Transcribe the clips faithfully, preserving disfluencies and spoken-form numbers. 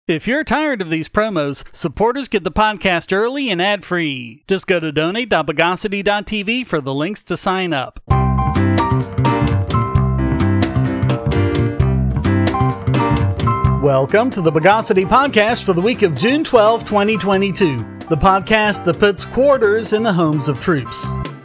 If you're tired of these promos, supporters get the podcast early and ad-free. Just go to donate dot bogosity dot t v for the links to sign up. Welcome to the Bogosity podcast for the week of June twelfth, twenty twenty-two, the podcast that puts quarters in the homes of troops.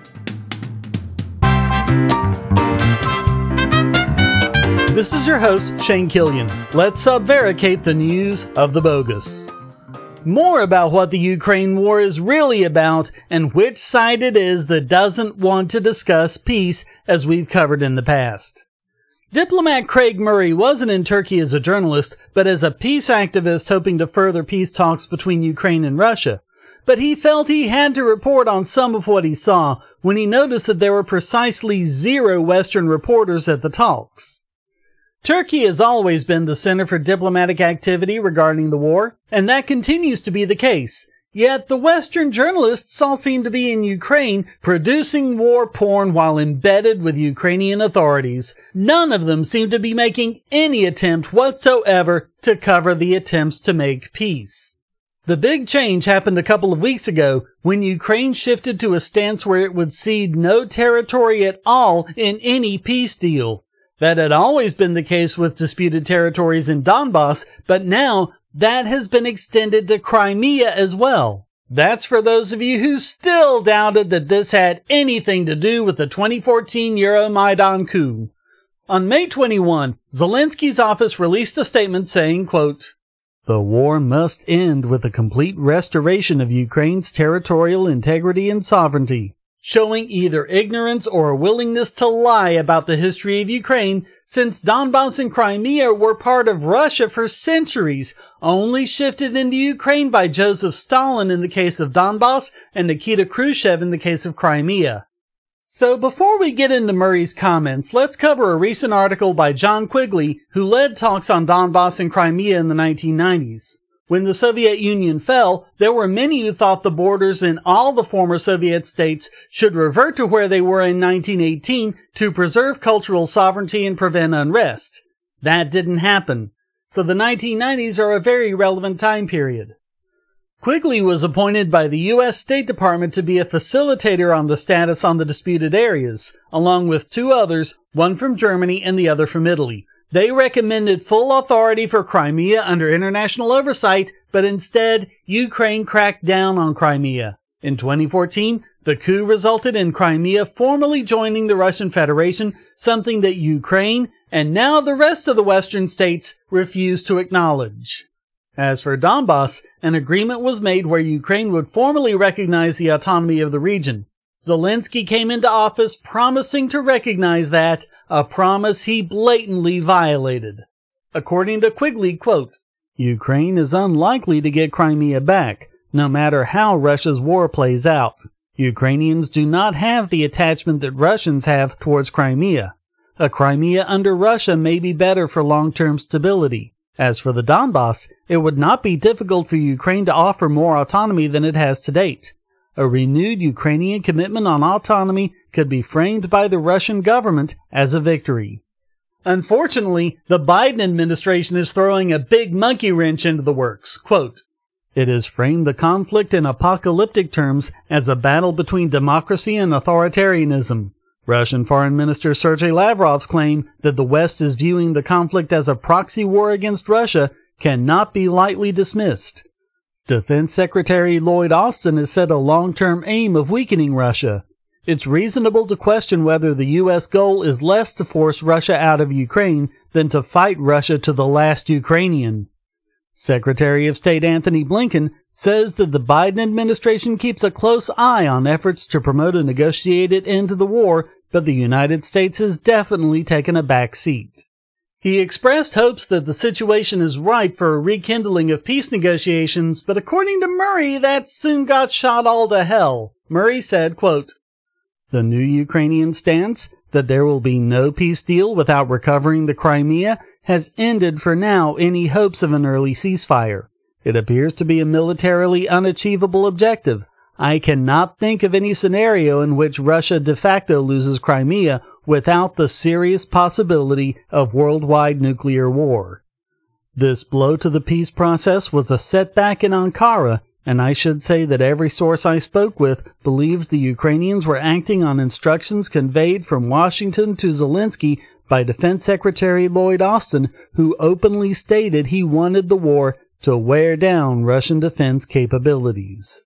This is your host, Shane Killian. Let's subvaricate the news of the bogus. More about what the Ukraine war is really about and which side it is that doesn't want to discuss peace, as we've covered in the past. Diplomat Craig Murray wasn't in Turkey as a journalist, but as a peace activist hoping to further peace talks between Ukraine and Russia. But he felt he had to report on some of what he saw when he noticed that there were precisely zero Western reporters at the talks. Turkey has always been the center for diplomatic activity regarding the war, and that continues to be the case. Yet the Western journalists all seem to be in Ukraine producing war porn while embedded with Ukrainian authorities. None of them seem to be making any attempt whatsoever to cover the attempts to make peace. The big change happened a couple of weeks ago when Ukraine shifted to a stance where it would cede no territory at all in any peace deal. That had always been the case with disputed territories in Donbass, but now that has been extended to Crimea as well. That's for those of you who still doubted that this had anything to do with the twenty fourteen Euromaidan coup. On May twenty-first, Zelensky's office released a statement saying, quote, "The war must end with a complete restoration of Ukraine's territorial integrity and sovereignty," showing either ignorance or a willingness to lie about the history of Ukraine, since Donbass and Crimea were part of Russia for centuries, only shifted into Ukraine by Joseph Stalin in the case of Donbass and Nikita Khrushchev in the case of Crimea. So before we get into Murray's comments, let's cover a recent article by John Quigley, who led talks on Donbass and Crimea in the nineteen nineties. When the Soviet Union fell, there were many who thought the borders in all the former Soviet states should revert to where they were in nineteen eighteen to preserve cultural sovereignty and prevent unrest. That didn't happen, so the nineteen nineties are a very relevant time period. Quigley was appointed by the U S State Department to be a facilitator on the status on the disputed areas, along with two others, one from Germany and the other from Italy. They recommended full authority for Crimea under international oversight, but instead, Ukraine cracked down on Crimea. In twenty fourteen, the coup resulted in Crimea formally joining the Russian Federation, something that Ukraine, and now the rest of the Western states, refused to acknowledge. As for Donbass, an agreement was made where Ukraine would formally recognize the autonomy of the region. Zelensky came into office promising to recognize that, a promise he blatantly violated. According to Quigley, quote, "Ukraine is unlikely to get Crimea back, no matter how Russia's war plays out. Ukrainians do not have the attachment that Russians have towards Crimea. A Crimea under Russia may be better for long-term stability. As for the Donbass, it would not be difficult for Ukraine to offer more autonomy than it has to date. A renewed Ukrainian commitment on autonomy could be framed by the Russian government as a victory." Unfortunately, the Biden administration is throwing a big monkey wrench into the works. Quote, "It has framed the conflict in apocalyptic terms as a battle between democracy and authoritarianism. Russian Foreign Minister Sergei Lavrov's claim that the West is viewing the conflict as a proxy war against Russia cannot be lightly dismissed. Defense Secretary Lloyd Austin has set a long-term aim of weakening Russia. It's reasonable to question whether the U S goal is less to force Russia out of Ukraine than to fight Russia to the last Ukrainian. Secretary of State Anthony Blinken says that the Biden administration keeps a close eye on efforts to promote a negotiated end to the war, but the United States has definitely taken a back seat. He expressed hopes that the situation is ripe for a rekindling of peace negotiations, but according to Murray, that soon got shot all to hell. Murray said, quote, "The new Ukrainian stance, that there will be no peace deal without recovering the Crimea, has ended for now any hopes of an early ceasefire. It appears to be a militarily unachievable objective. I cannot think of any scenario in which Russia de facto loses Crimea without the serious possibility of worldwide nuclear war." This blow to the peace process was a setback in Ankara, and I should say that every source I spoke with believed the Ukrainians were acting on instructions conveyed from Washington to Zelensky by Defense Secretary Lloyd Austin, who openly stated he wanted the war to wear down Russian defense capabilities.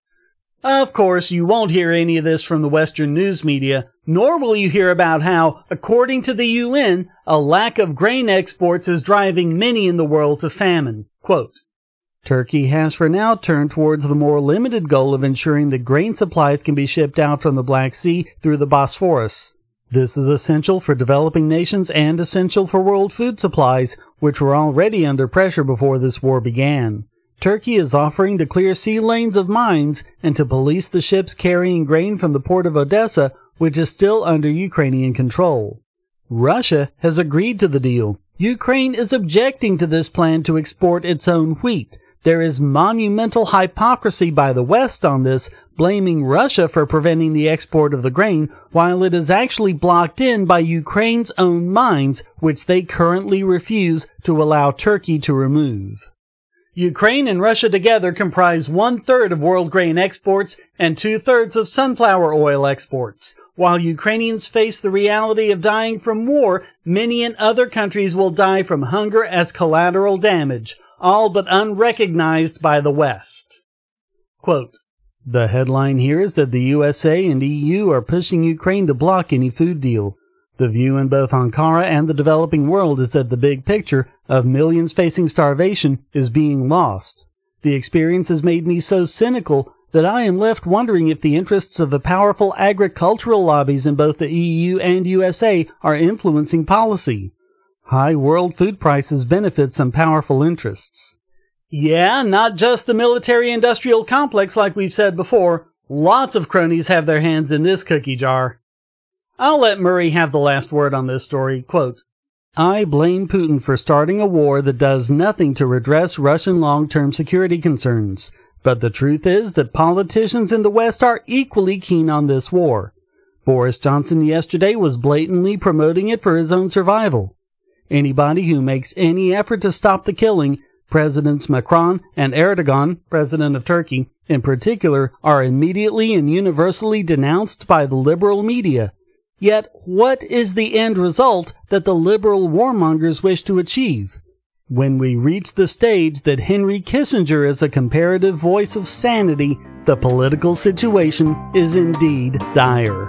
Of course, you won't hear any of this from the Western news media, nor will you hear about how, according to the U N, a lack of grain exports is driving many in the world to famine. Quote, Turkey has for now turned towards the more limited goal of ensuring that grain supplies can be shipped out from the Black Sea through the Bosphorus. This is essential for developing nations and essential for world food supplies, which were already under pressure before this war began. Turkey is offering to clear sea lanes of mines and to police the ships carrying grain from the port of Odessa, which is still under Ukrainian control. Russia has agreed to the deal. Ukraine is objecting to this plan to export its own wheat. There is monumental hypocrisy by the West on this, blaming Russia for preventing the export of the grain, while it is actually blocked in by Ukraine's own mines, which they currently refuse to allow Turkey to remove. Ukraine and Russia together comprise one-third of world grain exports and two-thirds of sunflower oil exports. While Ukrainians face the reality of dying from war, many in other countries will die from hunger as collateral damage, all but unrecognized by the West. Quote, the headline here is that the U S A and E U are pushing Ukraine to block any food deal. The view in both Ankara and the developing world is that the big picture of millions facing starvation is being lost. The experience has made me so cynical that I am left wondering if the interests of the powerful agricultural lobbies in both the E U and U S A are influencing policy. High world food prices benefit some powerful interests. Yeah, not just the military-industrial complex like we've said before. Lots of cronies have their hands in this cookie jar. I'll let Murray have the last word on this story. Quote, I blame Putin for starting a war that does nothing to redress Russian long-term security concerns. But the truth is that politicians in the West are equally keen on this war. Boris Johnson yesterday was blatantly promoting it for his own survival. Anybody who makes any effort to stop the killing, Presidents Macron and Erdogan, President of Turkey, in particular, are immediately and universally denounced by the liberal media. Yet, what is the end result that the liberal warmongers wish to achieve? When we reach the stage that Henry Kissinger is a comparative voice of sanity, the political situation is indeed dire.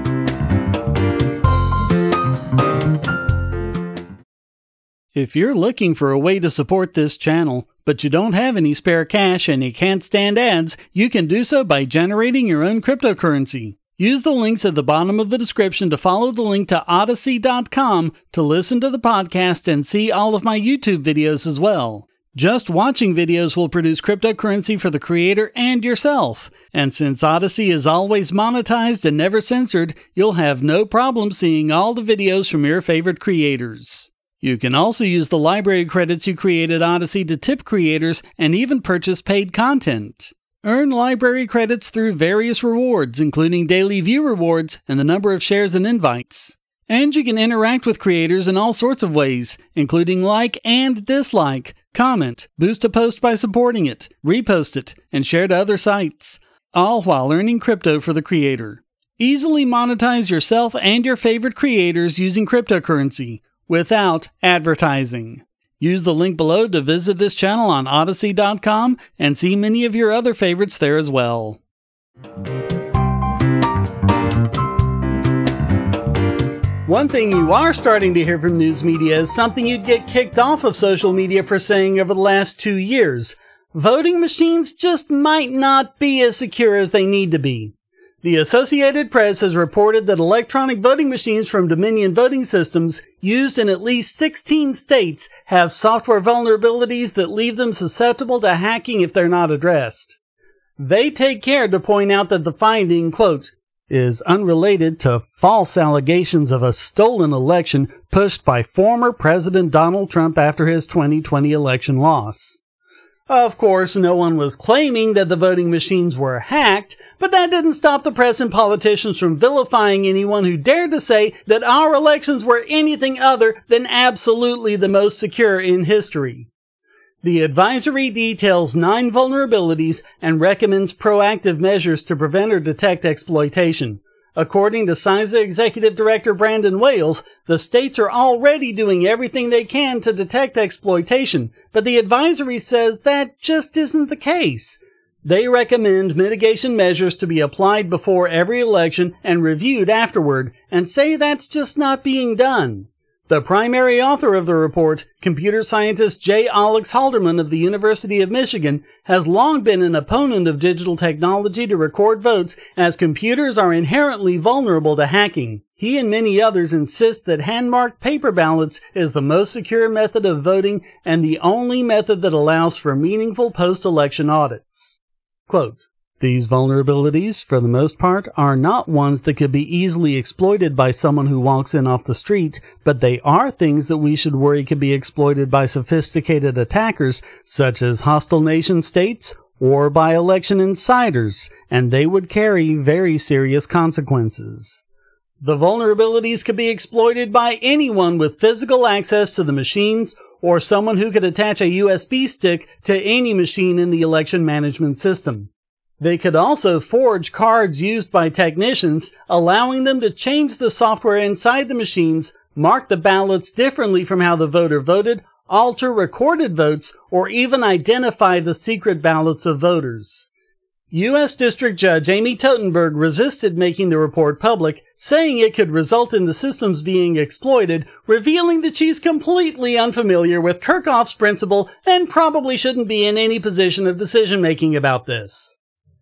If you're looking for a way to support this channel, but you don't have any spare cash and you can't stand ads, you can do so by generating your own cryptocurrency. Use the links at the bottom of the description to follow the link to odyssey dot com to listen to the podcast and see all of my YouTube videos as well. Just watching videos will produce cryptocurrency for the creator and yourself. And since Odyssey is always monetized and never censored, you'll have no problem seeing all the videos from your favorite creators. You can also use the library credits you create at Odyssey to tip creators and even purchase paid content. Earn library credits through various rewards, including daily view rewards and the number of shares and invites. And you can interact with creators in all sorts of ways, including like and dislike, comment, boost a post by supporting it, repost it, and share to other sites, all while earning crypto for the creator. Easily monetize yourself and your favorite creators using cryptocurrency, without advertising. Use the link below to visit this channel on odyssey dot com and see many of your other favorites there as well. One thing you are starting to hear from news media is something you'd get kicked off of social media for saying over the last two years. Voting machines just might not be as secure as they need to be. The Associated Press has reported that electronic voting machines from Dominion Voting Systems, used in at least sixteen states, have software vulnerabilities that leave them susceptible to hacking if they're not addressed. They take care to point out that the finding, quote, is unrelated to false allegations of a stolen election pushed by former President Donald Trump after his twenty twenty election loss. Of course, no one was claiming that the voting machines were hacked, but that didn't stop the press and politicians from vilifying anyone who dared to say that our elections were anything other than absolutely the most secure in history. The advisory details nine vulnerabilities and recommends proactive measures to prevent or detect exploitation. According to C I S A Executive Director Brandon Wales, the states are already doing everything they can to detect exploitation, but the advisory says that just isn't the case. They recommend mitigation measures to be applied before every election and reviewed afterward, and say that's just not being done. The primary author of the report, computer scientist J. Alex Halderman of the University of Michigan, has long been an opponent of digital technology to record votes, as computers are inherently vulnerable to hacking. He and many others insist that hand-marked paper ballots is the most secure method of voting and the only method that allows for meaningful post-election audits. Quote, "These vulnerabilities, for the most part, are not ones that could be easily exploited by someone who walks in off the street, but they are things that we should worry could be exploited by sophisticated attackers, such as hostile nation states or by election insiders, and they would carry very serious consequences. The vulnerabilities could be exploited by anyone with physical access to the machines or someone who could attach a U S B stick to any machine in the election management system. They could also forge cards used by technicians, allowing them to change the software inside the machines, mark the ballots differently from how the voter voted, alter recorded votes, or even identify the secret ballots of voters." U S District Judge Amy Totenberg resisted making the report public, saying it could result in the systems being exploited, revealing that she's completely unfamiliar with Kirchhoff's principle and probably shouldn't be in any position of decision-making about this.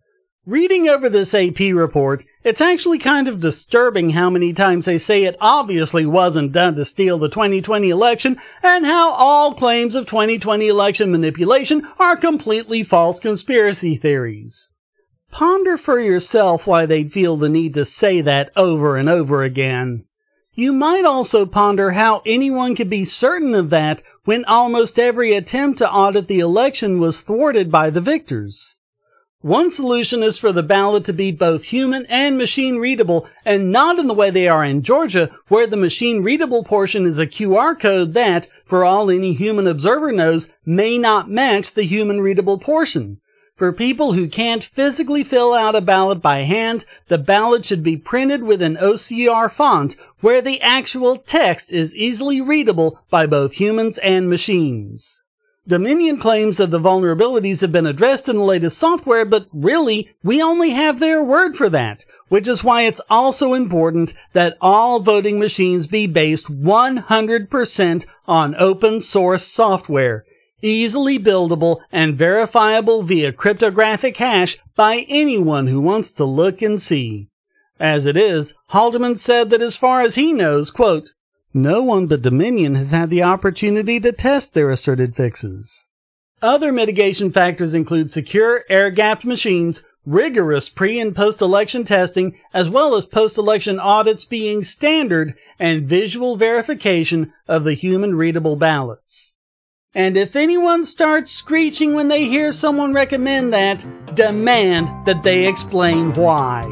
Reading over this A P report, it's actually kind of disturbing how many times they say it obviously wasn't done to steal the twenty twenty election, and how all claims of twenty twenty election manipulation are completely false conspiracy theories. Ponder for yourself why they'd feel the need to say that over and over again. You might also ponder how anyone could be certain of that when almost every attempt to audit the election was thwarted by the victors. One solution is for the ballot to be both human and machine readable, and not in the way they are in Georgia, where the machine readable portion is a Q R code that, for all any human observer knows, may not match the human readable portion. For people who can't physically fill out a ballot by hand, the ballot should be printed with an O C R font, where the actual text is easily readable by both humans and machines. Dominion claims that the vulnerabilities have been addressed in the latest software, but really, we only have their word for that, which is why it's also important that all voting machines be based one hundred percent on open source software, easily buildable and verifiable via cryptographic hash by anyone who wants to look and see. As it is, Haldeman said that as far as he knows, quote, "No one but Dominion has had the opportunity to test their asserted fixes." Other mitigation factors include secure, air-gapped machines, rigorous pre- and post-election testing, as well as post-election audits being standard, and visual verification of the human-readable ballots. And if anyone starts screeching when they hear someone recommend that, demand that they explain why.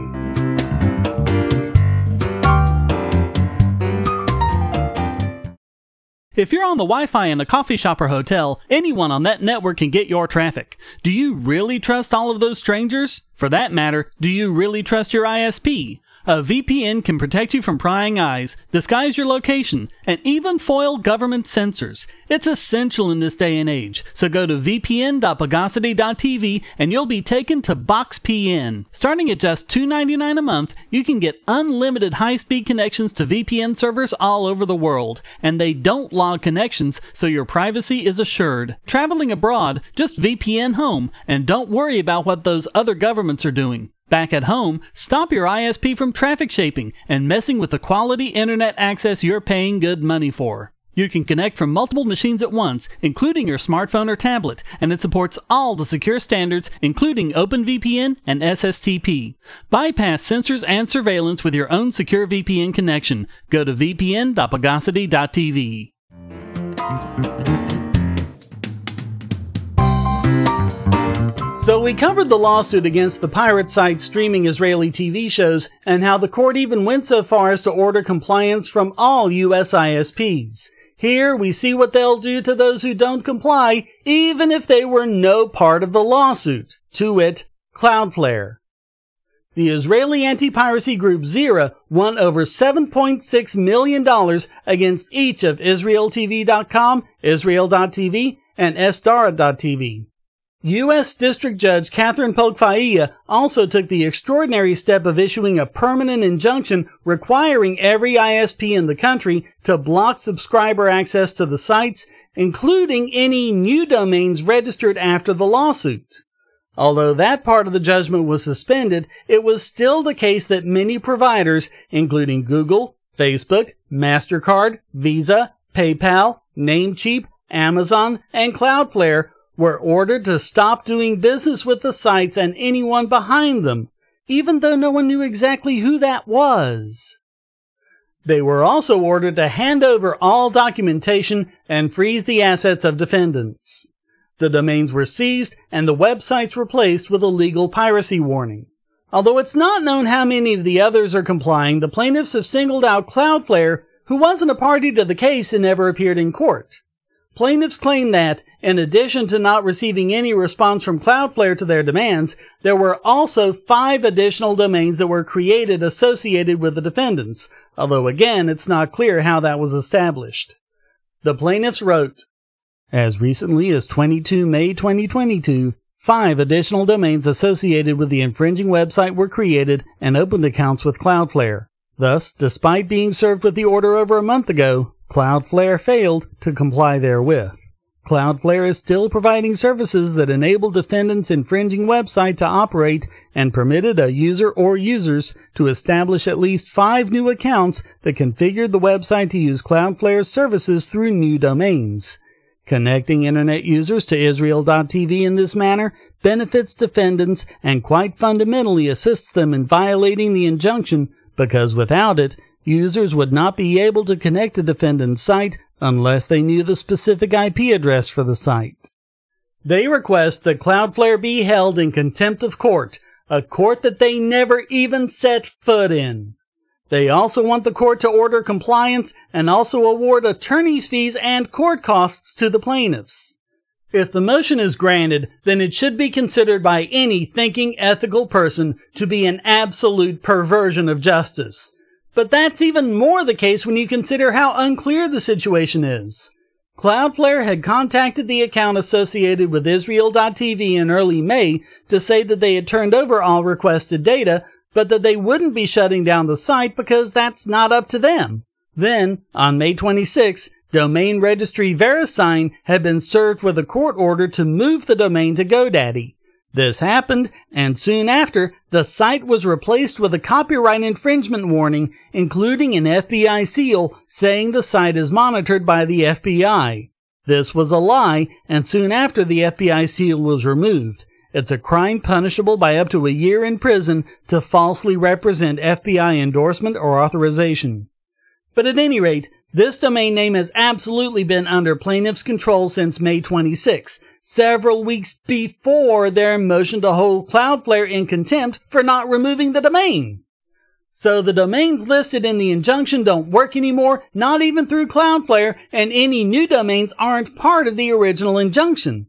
If you're on the Wi-Fi in a coffee shop or hotel, anyone on that network can get your traffic. Do you really trust all of those strangers? For that matter, do you really trust your I S P? A V P N can protect you from prying eyes, disguise your location, and even foil government censors. It's essential in this day and age, so go to v p n dot bogosity dot t v and you'll be taken to Box P N. Starting at just two ninety-nine a month, you can get unlimited high-speed connections to V P N servers all over the world, and they don't log connections, so your privacy is assured. Traveling abroad, just V P N home, and don't worry about what those other governments are doing. Back at home, stop your I S P from traffic shaping and messing with the quality internet access you're paying good money for. You can connect from multiple machines at once, including your smartphone or tablet, and it supports all the secure standards, including OpenVPN and S S T P. Bypass censors and surveillance with your own secure V P N connection. Go to v p n dot bogosity dot t v. So we covered the lawsuit against the pirate site streaming Israeli T V shows, and how the court even went so far as to order compliance from all U S I S Ps. Here we see what they'll do to those who don't comply, even if they were no part of the lawsuit, to wit, Cloudflare. The Israeli anti-piracy group Zera won over seven point six million dollars against each of Israel T V dot com, Israel dot T V, and Estara dot T V. U S District Judge Catherine Polk-Failla also took the extraordinary step of issuing a permanent injunction requiring every I S P in the country to block subscriber access to the sites, including any new domains registered after the lawsuit. Although that part of the judgment was suspended, it was still the case that many providers, including Google, Facebook, MasterCard, Visa, PayPal, Namecheap, Amazon, and Cloudflare, were ordered to stop doing business with the sites and anyone behind them, even though no one knew exactly who that was. They were also ordered to hand over all documentation and freeze the assets of defendants. The domains were seized and the websites replaced with a legal piracy warning. Although it's not known how many of the others are complying, the plaintiffs have singled out Cloudflare, who wasn't a party to the case and never appeared in court. Plaintiffs claim that, in addition to not receiving any response from Cloudflare to their demands, there were also five additional domains that were created associated with the defendants, although again it's not clear how that was established. The plaintiffs wrote, as recently as the twenty-second of May twenty twenty-two, five additional domains associated with the infringing website were created and opened accounts with Cloudflare. Thus, despite being served with the order over a month ago, Cloudflare failed to comply therewith. Cloudflare is still providing services that enable defendants' infringing website to operate and permitted a user or users to establish at least five new accounts that configured the website to use Cloudflare's services through new domains. Connecting Internet users to Israel dot T V in this manner benefits defendants and quite fundamentally assists them in violating the injunction, because without it, users would not be able to connect a defendant's site unless they knew the specific I P address for the site. They request that Cloudflare be held in contempt of court, a court that they never even set foot in. They also want the court to order compliance and also award attorney's fees and court costs to the plaintiffs. If the motion is granted, then it should be considered by any thinking, ethical person to be an absolute perversion of justice. But that's even more the case when you consider how unclear the situation is. Cloudflare had contacted the account associated with Israel dot T V in early May to say that they had turned over all requested data, but that they wouldn't be shutting down the site because that's not up to them. Then, on May twenty-sixth, domain registry VeriSign had been served with a court order to move the domain to GoDaddy. This happened, and soon after, the site was replaced with a copyright infringement warning, including an F B I seal saying the site is monitored by the F B I. This was a lie, and soon after the F B I seal was removed. It's a crime punishable by up to a year in prison to falsely represent F B I endorsement or authorization. But at any rate, this domain name has absolutely been under plaintiffs' control since May twenty-sixth, several weeks before their motion to hold Cloudflare in contempt for not removing the domain. So the domains listed in the injunction don't work anymore, not even through Cloudflare, and any new domains aren't part of the original injunction.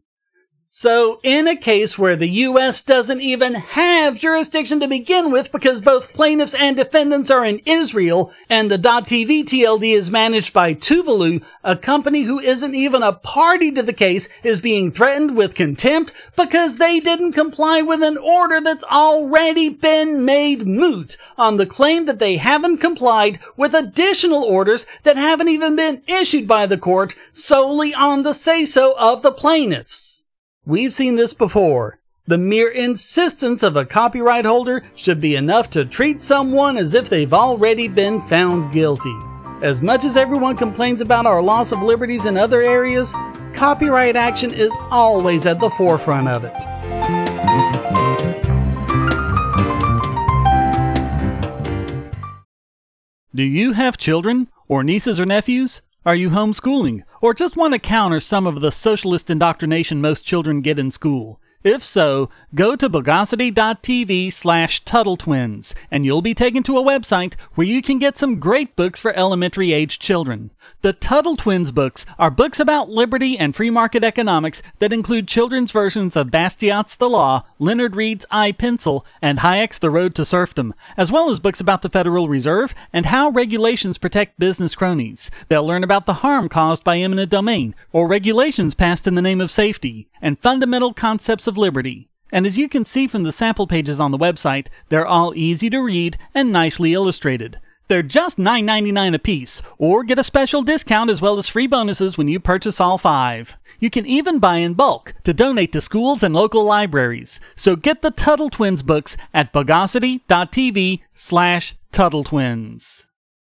So, in a case where the U S doesn't even have jurisdiction to begin with because both plaintiffs and defendants are in Israel, and the .tv T L D is managed by Tuvalu, a company who isn't even a party to the case, is being threatened with contempt because they didn't comply with an order that's already been made moot on the claim that they haven't complied with additional orders that haven't even been issued by the court solely on the say-so of the plaintiffs. We've seen this before. The mere insistence of a copyright holder should be enough to treat someone as if they've already been found guilty. As much as everyone complains about our loss of liberties in other areas, copyright action is always at the forefront of it. Do you have children, or nieces or nephews? Are you homeschooling, or just want to counter some of the socialist indoctrination most children get in school? If so, go to bogosity.tv slash Tuttle Twins, and you'll be taken to a website where you can get some great books for elementary-aged children. The Tuttle Twins books are books about liberty and free market economics that include children's versions of Bastiat's The Law, Leonard Read's I, Pencil, and Hayek's The Road to Serfdom, as well as books about the Federal Reserve and how regulations protect business cronies. They'll learn about the harm caused by eminent domain, or regulations passed in the name of safety, and fundamental concepts of liberty. And as you can see from the sample pages on the website, they're all easy to read and nicely illustrated. They're just nine ninety-nine a piece, or get a special discount as well as free bonuses when you purchase all five. You can even buy in bulk to donate to schools and local libraries. So get the Tuttle Twins books at bogosity.tv slash Tuttle Twins.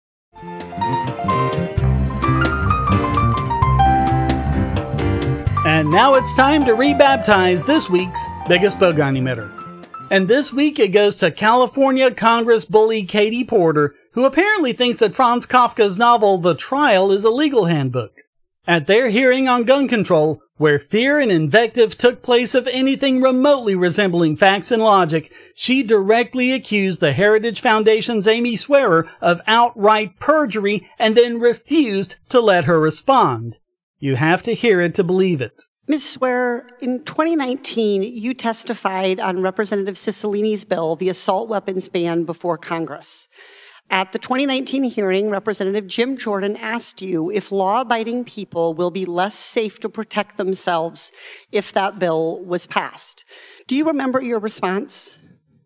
And now it's time to rebaptize this week's biggest Bogon emitter. And this week it goes to California Congress bully Katie Porter, who apparently thinks that Franz Kafka's novel The Trial is a legal handbook. At their hearing on gun control, where fear and invective took place of anything remotely resembling facts and logic, she directly accused the Heritage Foundation's Amy Swearer of outright perjury and then refused to let her respond. You have to hear it to believe it. Miz Swearer, in twenty nineteen, you testified on Representative Cicilline's bill, the assault weapons ban, before Congress. At the twenty nineteen hearing, Representative Jim Jordan asked you if law-abiding people will be less safe to protect themselves if that bill was passed. Do you remember your response?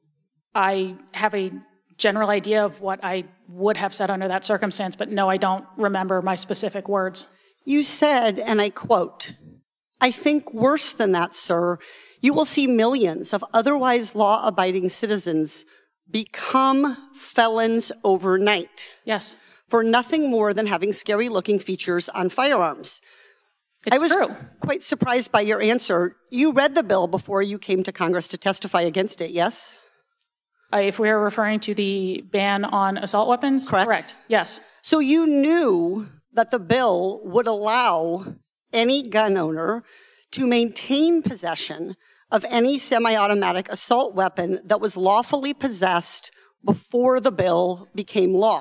I have a general idea of what I would have said under that circumstance, but no, I don't remember my specific words. You said, and I quote, "I think worse than that, sir, you will see millions of otherwise law-abiding citizens become felons overnight." Yes. For nothing more than having scary-looking features on firearms. It's I was true. quite surprised by your answer. You read the bill before you came to Congress to testify against it, yes? Uh, if we are referring to the ban on assault weapons? Correct. Correct, yes. So you knew that the bill would allow any gun owner to maintain possession of any semi-automatic assault weapon that was lawfully possessed before the bill became law.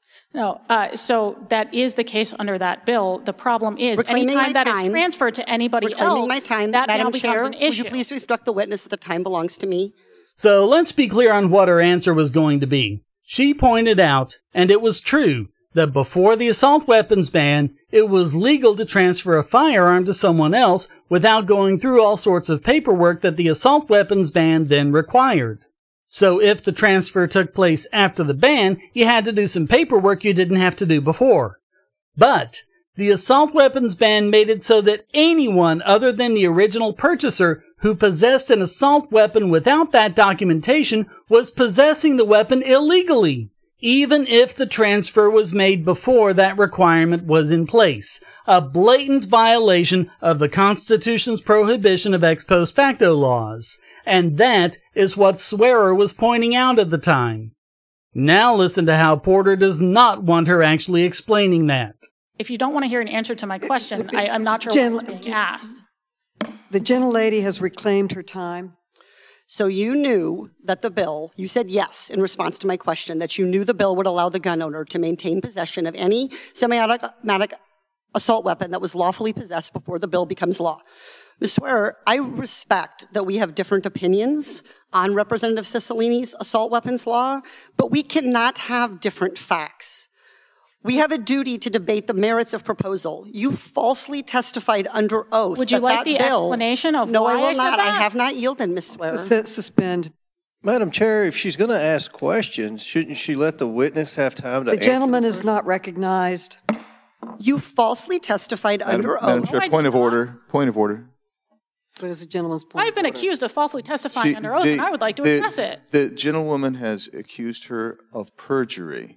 No, uh, so that is the case under that bill. The problem is, Reclaiming anytime that time. is transferred to anybody Reclaiming else, my time. that Madam now becomes Chair, an would issue. you please instruct the witness that the time belongs to me? So let's be clear on what her answer was going to be. She pointed out, and it was true, that before the assault weapons ban, it was legal to transfer a firearm to someone else without going through all sorts of paperwork that the assault weapons ban then required. So if the transfer took place after the ban, you had to do some paperwork you didn't have to do before. But the assault weapons ban made it so that anyone other than the original purchaser who possessed an assault weapon without that documentation was possessing the weapon illegally, even if the transfer was made before that requirement was in place. A blatant violation of the Constitution's prohibition of ex post facto laws. And that is what Swearer was pointing out at the time. Now listen to how Porter does not want her actually explaining that. If you don't want to hear an answer to my question, I, I'm not sure Gen- what's being asked. The gentlelady has reclaimed her time. So you knew that the bill, you said yes in response to my question, that you knew the bill would allow the gun owner to maintain possession of any semi-automatic assault weapon that was lawfully possessed before the bill becomes law. Miz Swearer, I respect that we have different opinions on Representative Cicilline's assault weapons law, but we cannot have different facts. We have a duty to debate the merits of proposal. You falsely testified under oath. Would you that like that the bill, explanation of no, why I will I said not. that? I have not yielded, Miz Swearer. Sus- Suspend. Madam Chair, if she's going to ask questions, shouldn't she let the witness have time to The answer? gentleman is not recognized. You falsely testified Madam, under Madam oath. Chair, I point did of not. order. Point of order. What is the gentleman's point? I've been of order? accused of falsely testifying She- under oath, the- and I would like to the- address it. The gentlewoman has accused her of perjury.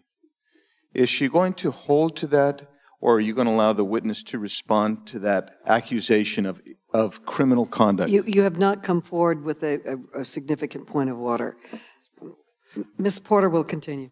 Is she going to hold to that, or are you going to allow the witness to respond to that accusation of, of criminal conduct? You, you have not come forward with a, a, a significant point of order. Miz Porter will continue.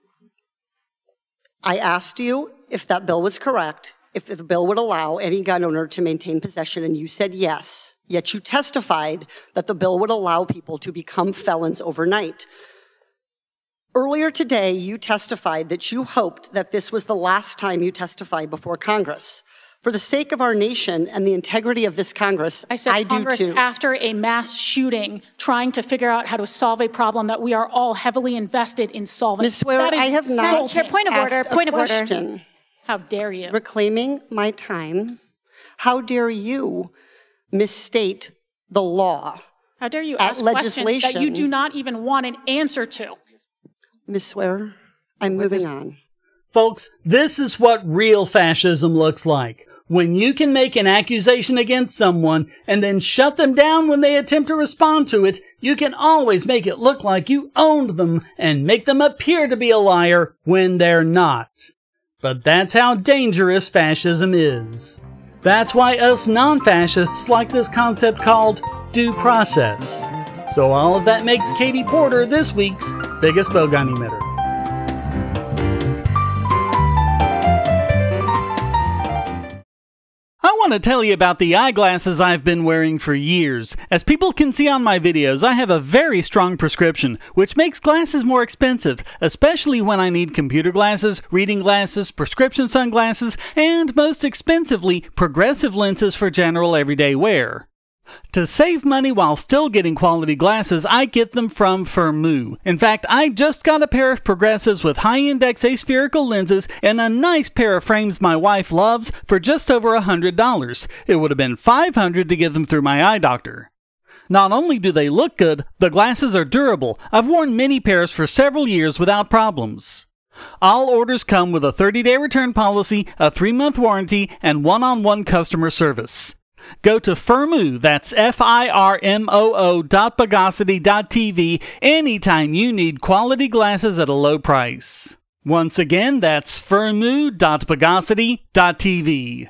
I asked you if that bill was correct, if the bill would allow any gun owner to maintain possession, and you said yes. Yet you testified that the bill would allow people to become felons overnight. Earlier today, you testified that you hoped that this was the last time you testified before Congress. For the sake of our nation and the integrity of this Congress, I said I Congress do too. After a mass shooting, trying to figure out how to solve a problem that we are all heavily invested in solving. Miz Swear, I have not point of order, asked a point of order. question. How dare you? Reclaiming my time. How dare you misstate the law? How dare you at ask questions legislation. that you do not even want an answer to? Miz Swear, I'm moving on. Folks, this is what real fascism looks like. When you can make an accusation against someone and then shut them down when they attempt to respond to it, you can always make it look like you owned them and make them appear to be a liar when they're not. But that's how dangerous fascism is. That's why us non-fascists like this concept called due process. So all of that makes Katie Porter this week's biggest Bogon emitter. I want to tell you about the eyeglasses I've been wearing for years. As people can see on my videos, I have a very strong prescription, which makes glasses more expensive, especially when I need computer glasses, reading glasses, prescription sunglasses, and most expensively, progressive lenses for general everyday wear. To save money while still getting quality glasses, I get them from Firmoo. In fact, I just got a pair of progressives with high-index aspherical lenses and a nice pair of frames my wife loves for just over one hundred dollars. It would have been five hundred dollars to get them through my eye doctor. Not only do they look good, the glasses are durable. I've worn many pairs for several years without problems. All orders come with a thirty day return policy, a three month warranty, and one-on-one customer service. Go to Firmoo, that's F I R M O O dot Bogosity dot T V anytime you need quality glasses at a low price. Once again, that's Firmoo dot Bogosity dot T V.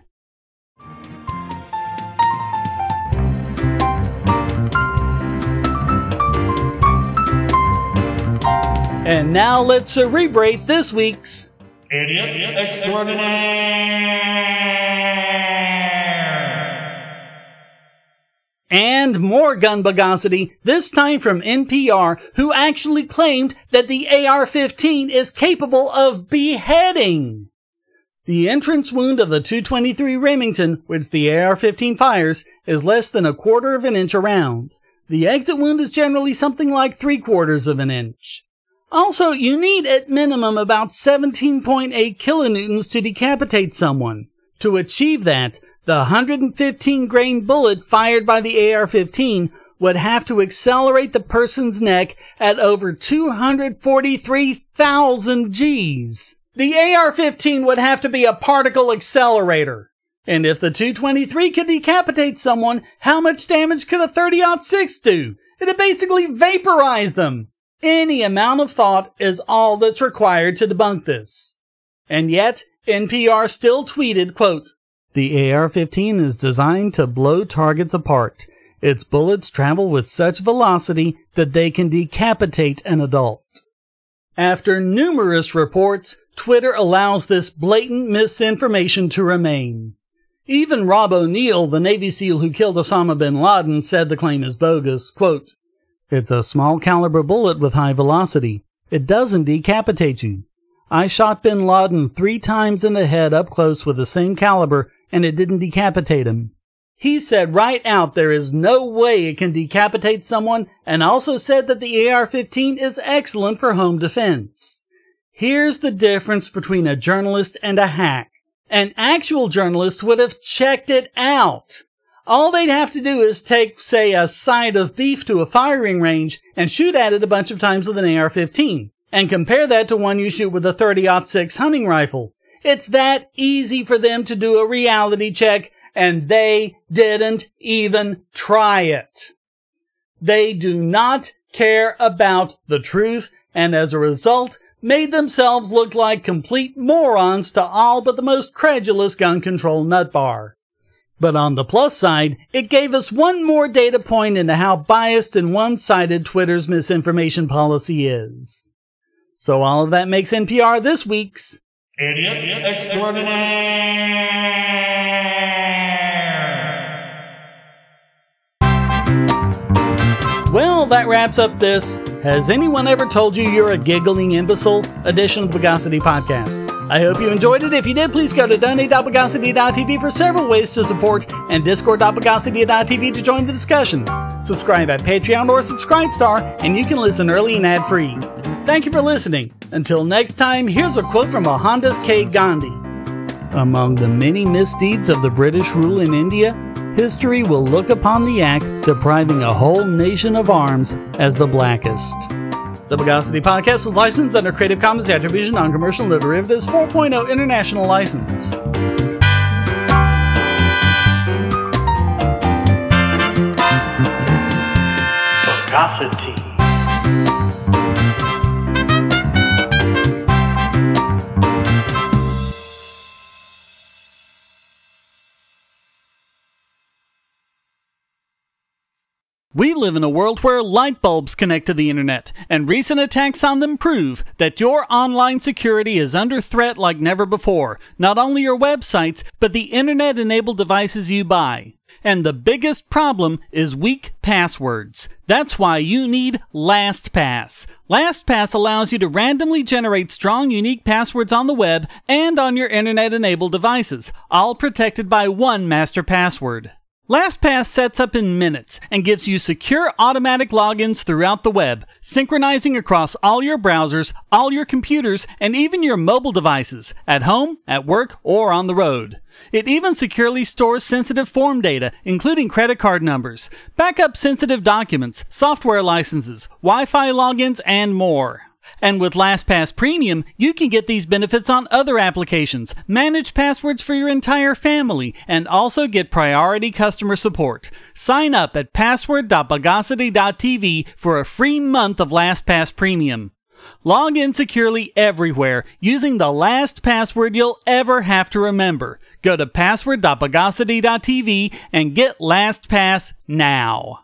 And now let's cerebrate this week's Idiot Extraordinaire! And more gun bogosity, this time from N P R, who actually claimed that the A R fifteen is capable of beheading. The entrance wound of the two twenty-three Remington, which the A R fifteen fires, is less than a quarter of an inch around. The exit wound is generally something like three quarters of an inch. Also, you need at minimum about seventeen point eight kilonewtons to decapitate someone. To achieve that, the one hundred fifteen grain bullet fired by the A R fifteen would have to accelerate the person's neck at over two hundred forty-three thousand G's. The A R fifteen would have to be a particle accelerator. And if the two twenty-three could decapitate someone, how much damage could a thirty aught six do? It'd basically vaporize them. Any amount of thought is all that's required to debunk this. And yet, N P R still tweeted, quote, "The A R fifteen is designed to blow targets apart. Its bullets travel with such velocity that they can decapitate an adult." After numerous reports, Twitter allows this blatant misinformation to remain. Even Rob O'Neill, the Navy SEAL who killed Osama bin Laden, said the claim is bogus. Quote, "It's a small caliber bullet with high velocity. It doesn't decapitate you. I shot bin Laden three times in the head up close with the same caliber, and it didn't decapitate him." He said right out there is no way it can decapitate someone, and also said that the A R fifteen is excellent for home defense. Here's the difference between a journalist and a hack. An actual journalist would have checked it out. All they'd have to do is take, say, a side of beef to a firing range and shoot at it a bunch of times with an A R fifteen, and compare that to one you shoot with a thirty aught six hunting rifle. It's that easy for them to do a reality check, and they didn't even try it. They do not care about the truth, and as a result, made themselves look like complete morons to all but the most credulous gun control nutbar. But on the plus side, it gave us one more data point into how biased and one-sided Twitter's misinformation policy is. So all of that makes N P R this week's Idiot Extraordinaire! Well, that wraps up this Has Anyone Ever Told You You're a Giggling Imbecile edition of the Bogosity podcast. I hope you enjoyed it. If you did, please go to donate dot bogosity dot t v for several ways to support and discord dot bogosity dot t v to join the discussion. Subscribe at Patreon or Subscribestar, and you can listen early and ad-free. Thank you for listening. Until next time, here's a quote from Mohandas K. Gandhi. Among the many misdeeds of the British rule in India, history will look upon the act depriving a whole nation of arms as the blackest. The Bogosity podcast is licensed under Creative Commons Attribution Non-Commercial No Derivatives four point oh International License. Bogosity. We live in a world where light bulbs connect to the internet, and recent attacks on them prove that your online security is under threat like never before. Not only your websites, but the internet-enabled devices you buy. And the biggest problem is weak passwords. That's why you need LastPass. LastPass allows you to randomly generate strong, unique passwords on the web and on your internet-enabled devices, all protected by one master password. LastPass sets up in minutes and gives you secure automatic logins throughout the web, synchronizing across all your browsers, all your computers, and even your mobile devices, at home, at work, or on the road. It even securely stores sensitive form data, including credit card numbers, backup sensitive documents, software licenses, Wi-Fi logins, and more. And with LastPass Premium, you can get these benefits on other applications, manage passwords for your entire family, and also get priority customer support. Sign up at password dot bogosity dot t v for a free month of LastPass Premium. Log in securely everywhere using the last password you'll ever have to remember. Go to password dot bogosity dot t v and get LastPass now.